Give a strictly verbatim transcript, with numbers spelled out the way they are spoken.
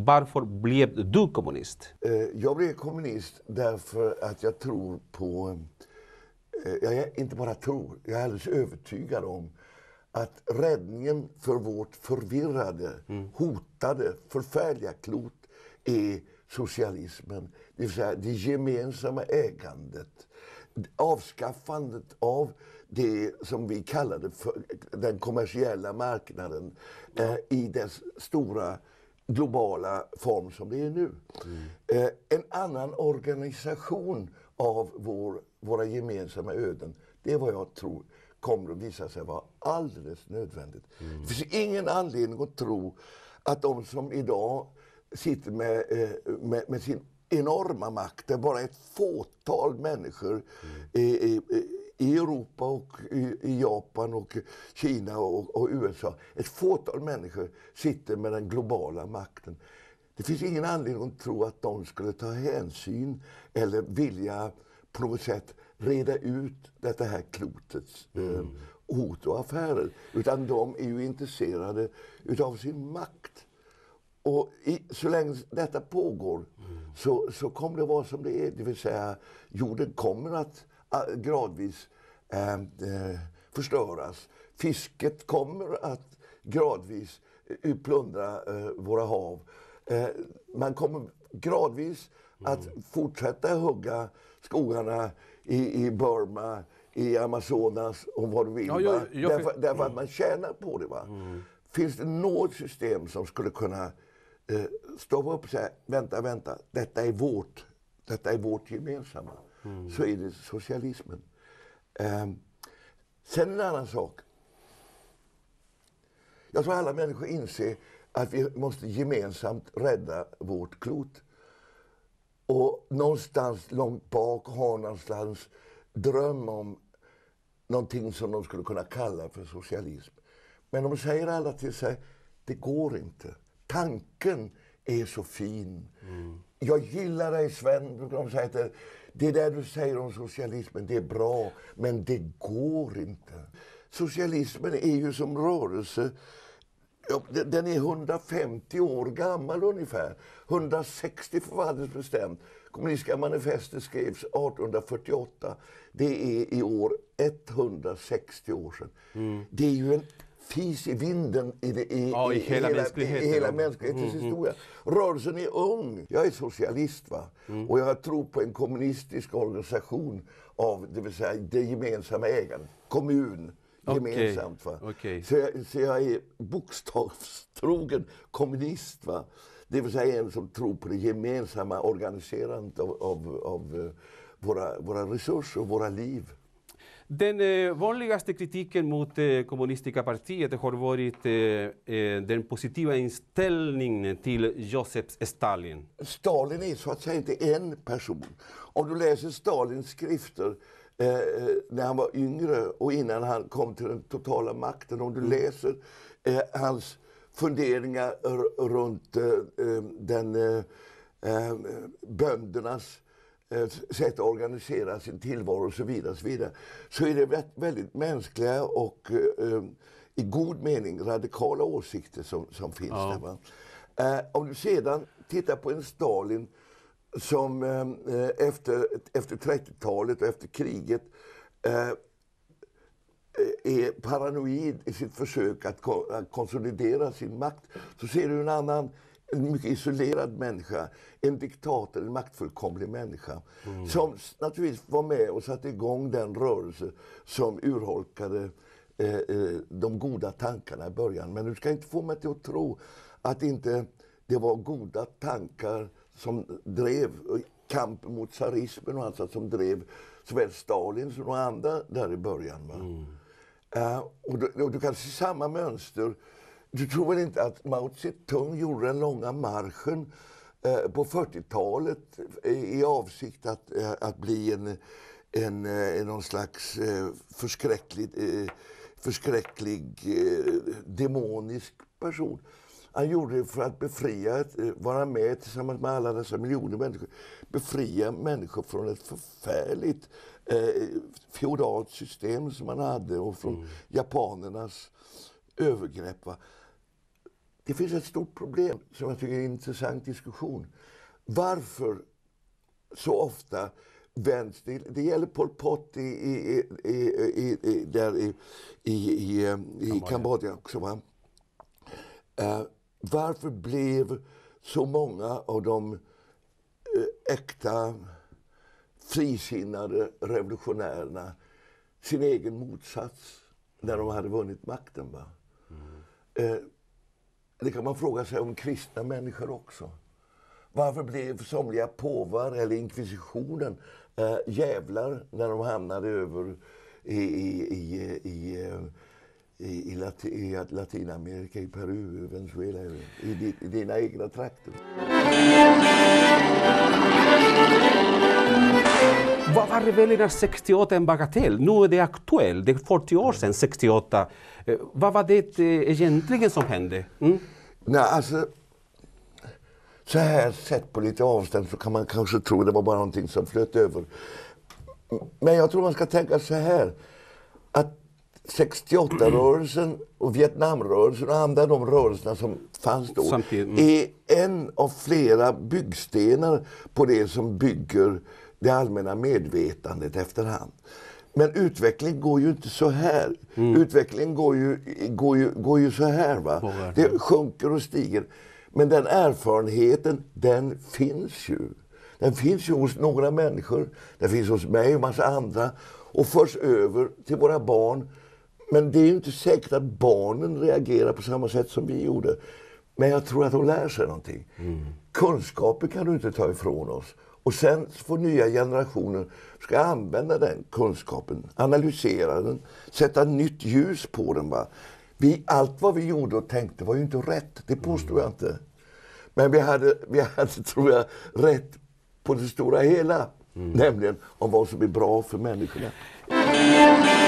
varför blev du kommunist? Jag blev kommunist därför att jag tror på, jag är inte bara tror, jag är alldeles övertygad om att räddningen för vårt förvirrade, mm. hotade, förfärliga klot är socialismen. Det vill säga det gemensamma ägandet. Avskaffandet av det som vi kallade för den kommersiella marknaden eh, i dess stora globala form som det är nu. Mm. Eh, en annan organisation av vår, våra gemensamma öden, det är vad jag tror kommer att visa sig vara alldeles nödvändigt. Mm. Det finns ingen anledning att tro att de som idag sitter med, eh, med, med sin enorma makt, det är bara ett fåtal människor mm. i, i, i Europa och i, i Japan och Kina och, och U S A. Ett fåtal människor sitter med den globala makten. Det finns ingen anledning att tro att de skulle ta hänsyn eller vilja på något sätt reda ut detta här klotets mm. eh, hot och affärer. Utan de är ju intresserade utav sin makt. Och i, så länge detta pågår mm. så, så kommer det vara som det är. Det vill säga jorden kommer att äh, gradvis äh, äh, förstöras. Fisket kommer att gradvis äh, plundra äh, våra hav. Äh, man kommer gradvis mm. att fortsätta hugga skogarna i, i Burma, i Amazonas och vad du vill. Ja, jag, jag, därför, därför att man tjänar på det. Va? Mm. Finns det något system som skulle kunna eh, stoppa upp och säga, vänta, vänta, detta är vårt, detta är vårt gemensamma. Mm. Så är det socialismen. Eh, sen en annan sak. Jag tror alla människor inser att vi måste gemensamt rädda vårt klot. Och någonstans långt bak har någonstans dröm om någonting som de skulle kunna kalla för socialism. Men de säger alla till sig, det går inte. Tanken är så fin. Mm. Jag gillar dig, Sven, brukar de säga. Att det där du säger om socialismen, det är bra, men det går inte. Socialismen är ju som rörelse. Den är hundrafemtio år gammal ungefär. hundrasextio förvaltningsbestämt bestämt. Kommunistiska manifestet skrevs arton fyrtioåtta. Det är i år etthundrasextio år sedan. Mm. Det är ju en fis i vinden i, det, i, ja, i, i hela, mänskligheten. I hela mänsklighetens mm, historia. Rörelsen är ung. Jag är socialist, va? Mm. Och jag tror på en kommunistisk organisation av, det vill säga det gemensamma ägandet. Kommun. Gemensamt, va? Okay. Så, jag, så jag är bokstavstrogen kommunist, va? Det vill säga en som tror på det gemensamma organiserandet av, av, av våra, våra resurser och våra liv. Den eh, vanligaste kritiken mot det eh, kommunistiska partiet har varit eh, eh, den positiva inställningen till Josef Stalin. Stalin är så att säga inte en person. Om du läser Stalins skrifter Eh, när han var yngre och innan han kom till den totala makten. Om du mm. läser eh, hans funderingar runt eh, den eh, böndernas eh, sätt att organisera sin tillvaro och så vidare, så vidare, så är det väldigt mänskliga och eh, i god mening radikala åsikter som, som finns ja. där. Va? Eh, om du sedan tittar på en Stalin som eh, efter, efter trettiotalet och efter kriget eh, är paranoid i sitt försök att, ko- att konsolidera sin makt, så ser du en annan, en mycket isolerad människa, en diktator, en maktfullkomlig människa, mm. som naturligtvis var med och satte igång den rörelse som urholkade eh, eh, de goda tankarna i början. Men du ska inte få mig till att tro att inte det var goda tankar som drev kampen mot tsarismen och alltså som drev såväl Stalin som några andra där i början. Va? Mm. Uh, och, du, och du kan se samma mönster. Du tror väl inte att Mao Zedong gjorde den långa marschen uh, på fyrtiotalet i, i avsikt att, uh, att bli en, en, uh, någon slags uh, förskräcklig, uh, förskräcklig uh, demonisk person. Han gjorde det för att befria, vara med tillsammans med alla dessa miljoner människor, befria människor från ett förfärligt eh, feodalt system som man hade och från mm. japanernas övergrepp. Va? det finns ett stort problem som jag tycker är en intressant diskussion. Varför så ofta vänds det, det gäller Pol Pot i, i, i, i, i, där i, i, i, i Kambodja också, va? Uh, varför blev så många av de uh, äkta frisinnade revolutionärerna sin egen motsats när de hade vunnit makten, va? Mm. Uh, det kan man fråga sig om kristna människor också. Varför blev somliga påvar eller inkvisitionen äh, jävlar när de hamnade över i, i, i, i, i, i, Lati, i Latinamerika, i Peru, Venezuela, i, i, i dina egna trakter? Vad var det väl när sextioåtta en bagatell? Nu är det aktuellt, det är fyrtio år sedan sextioåtta. Vad var det egentligen som hände? Mm? Nej, alltså... Så här sett på lite avstånd så kan man kanske tro det var bara någonting som flöt över. Men jag tror man ska tänka så här. Att sextioåtta-rörelsen och Vietnamrörelsen och andra de rörelserna som fanns då mm. är en av flera byggstenar på det som bygger det allmänna medvetandet efterhand. Men utvecklingen går ju inte så här. Mm. Utvecklingen går ju, går, ju, går ju så här, va? Det sjunker och stiger. Men den erfarenheten, den finns ju. Den finns ju hos några människor. Den finns hos mig och massa andra. Och förs över till våra barn. Men det är ju inte säkert att barnen reagerar på samma sätt som vi gjorde. Men jag tror att de lär sig någonting. Mm. Kunskaper kan du inte ta ifrån oss. Och sen får nya generationer ska använda den kunskapen. Analysera den. Sätta nytt ljus på den, va? Vi, allt vad vi gjorde och tänkte var ju inte rätt. Det påstår mm. jag inte. Men vi hade, vi hade, tror jag, rätt på det stora hela. Mm. Nämligen om vad som är bra för människorna.